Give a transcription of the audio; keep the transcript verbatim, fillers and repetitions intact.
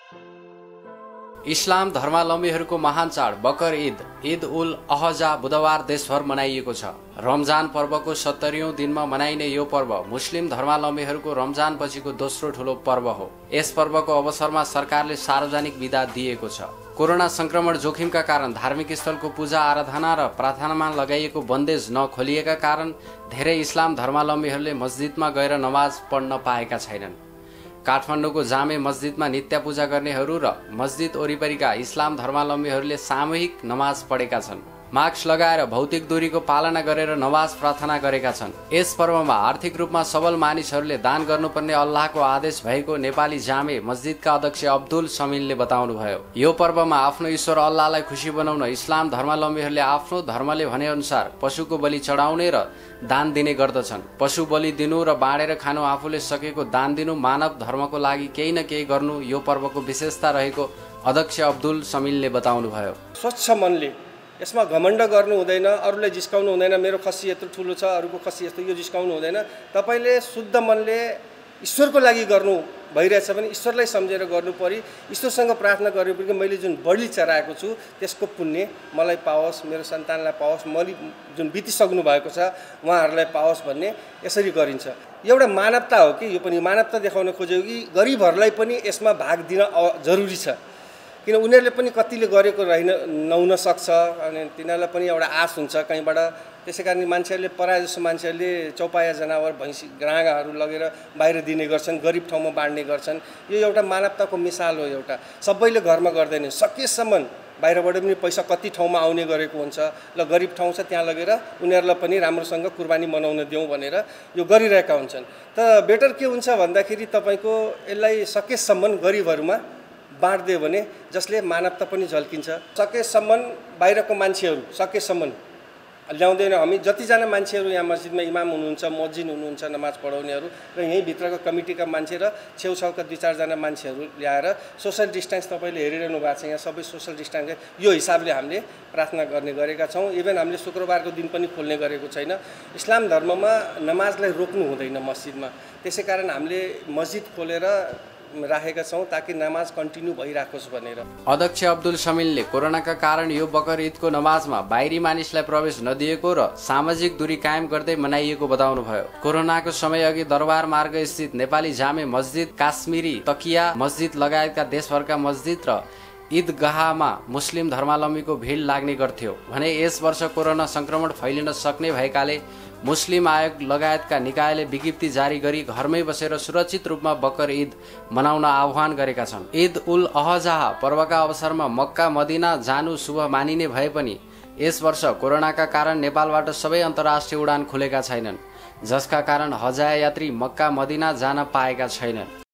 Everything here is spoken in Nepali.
इस्लाम धर्मावलम्बीहरूको महान चाड बकर ईद ईद उल अहजा बुधबार देशभर मनाइएको छ। रमजान पर्वको सत्तरीऔं दिनमा मनाइने यो पर्व मुस्लिम धर्मावलम्बीहरूको रमजान पछिको दोस्रो ठूलो पर्व हो। यस पर्वको अवसरमा सरकारले सार्वजनिक बिदा दिएको छ। कोरोना संक्रमण जोखिमका कारण धार्मिक स्थलको पूजा आराधना र प्रार्थनामा लगाइएको बन्देज नखोलिएका कारण धेरै इस्लाम धर्मावलम्बीहरूले मस्जिदमा गएर नमाज पढ्न पाएका छैनन्। काठमाडौँको जामे मस्जिदमा नित्य पूजा गर्नेहरू र मस्जिद वरिपरिका इस्लाम धर्मावलम्बीहरूले सामूहिक नमाज पढेका छन्। मास्क लगाएर भौतिक दूरीको पालना गरेर नमाज प्रार्थना गरेका छन्। यस पर्वमा आर्थिक रूपमा सबल मानिसहरूले दान गर्नुपर्ने अल्लाहको आदेश भएको नेपाली जामे मस्जिदका अध्यक्ष अब्दुल समिलले बताउनुभयो। यो पर्वमा आफ्नो ईश्वर अल्लाहलाई खुशी बनाउन इस्लाम धर्मावलम्बीहरूले आफ्नो धर्मले भने अनुसार पशुको बलि चढाउने र दान दिने गर्दछन्। पशु बलि दिनु र बाँडेर खानु आफूले सकेको दान दिनु मानव धर्मको लागि केही न केही गर्नु यो पर्वको विशेषता रहेको अध्यक्ष अब्दुल समिलले बताउनुभयो। स्वच्छ मनले यसमा घमण्ड गर्नु हुँदैन, अरूलाई जिस्काउनु हुँदैन। मेरो खसी यत्रो ठुलो छ, अरूको खसी यस्तो, यो जिस्काउनु हुँदैन। तपाईले शुद्ध मनले ईश्वरको लागि गर्नु भइरहेछ भने ईश्वरलाई सम्झेर गर्नु परि, ईश्वरसँग प्रार्थना गर्नु परि मैले जुन बलि चढाएको छु त्यसको पुण्य मलाई पाओस्, मेरो सन्तानलाई पाओस्, मैले जुन बितिसक्नु भएको छ उहाँहरूलाई पाओस् भन्ने यसरी गरिन्छ। एउटा मानवता हो कि यो पनि मानवता देखाउन खोजेको कि गरिबहरूलाई पनि यसमा भाग दिन जरुरी छ। किन उनीहरूले पनि कतिले गरेको रहेन नहुन सक्छ अनि तिनीहरूलाई पनि एउटा आश हुन्छ कहीँबाट। त्यसै कारण मान्छेहरूले प्रायः जसो मान्छेहरूले चौपाया जनावर भैँसी गाँगाहरू लगेर बाहिर दिने गर्छन्, गरिब ठाउँमा बाँड्ने गर्छन्। यो एउटा मानवताको मिसाल हो। एउटा सबैले घरमा गर्दैन, सकेसम्म बाहिरबाट पनि पैसा कति ठाउँमा आउने गरेको हुन्छ, ल गरिब ठाउँ छ त्यहाँ लगेर उनीहरूलाई पनि राम्रोसँग कुर्बानी मनाउन दिउँ भनेर यो गरिरहेका हुन्छन्। त बेटर के हुन्छ भन्दाखेरि तपाईँको यसलाई सकेसम्म गरिबहरूमा बाँड्दियो भने जसले मानवता पनि झल्किन्छ। सकेसम्म बाहिरको मान्छेहरू सकेसम्म ल्याउँदैन। हामी जतिजना मान्छेहरू यहाँ मस्जिदमा इमाम हुनुहुन्छ, मस्जिद हुनुहुन्छ, नमाज पढाउनेहरू र यहीँ भित्रको कमिटीका मान्छे र छेउछाउका दुई चारजना मान्छेहरू ल्याएर सोसल डिस्टेन्स तपाईँले हेरिरहनु भएको छ, यहाँ सबै सोसल डिस्टेन्स यो हिसाबले हामीले प्रार्थना गर्ने गरेका छौँ। इभन हामीले शुक्रबारको दिन पनि खोल्ने गरेको छैन। इस्लाम धर्ममा नमाजलाई रोक्नु हुँदैन मस्जिदमा, त्यसै कारण हामीले मस्जिद खोलेर राखेका छौँ ताकि नमाज कन्टिन्यू भइराखोस् भनेर। अध्यक्ष अब्दुल समिलले कोरोनाका कारण यो बकर ईदको नमाजमा बाहिरी मानिसलाई प्रवेश नदिएको र सामाजिक दूरी कायम गर्दै मनाइएको बताउनुभयो। कोरोनाको समय अघि दरबार मार्ग स्थित नेपाली जामे मस्जिद, काश्मीरी तकिया मस्जिद लगायतका देशभरका मस्जिद र ईदगाहमा मुस्लिम धर्मावलम्बीको भिड लाग्ने गर्थ्यो भने यस वर्ष कोरोना संक्रमण फैलिन सक्ने भएकाले मुस्लिम आयोग लगायतका निकायले विज्ञप्ति जारी गरी घरमै बसेर सुरक्षित रूपमा बकर ईद मनाउन आह्वान गरेका छन्। ईद उल अहजा पर्वका अवसरमा मक्का मदिना जानु शुभ मानिने भए पनि यस वर्ष कोरोनाका कारण नेपालबाट सबै अन्तर्राष्ट्रिय उडान खुलेका छैनन्, जसका कारण हजाया यात्री मक्का मदिना जान पाएका छैनन्।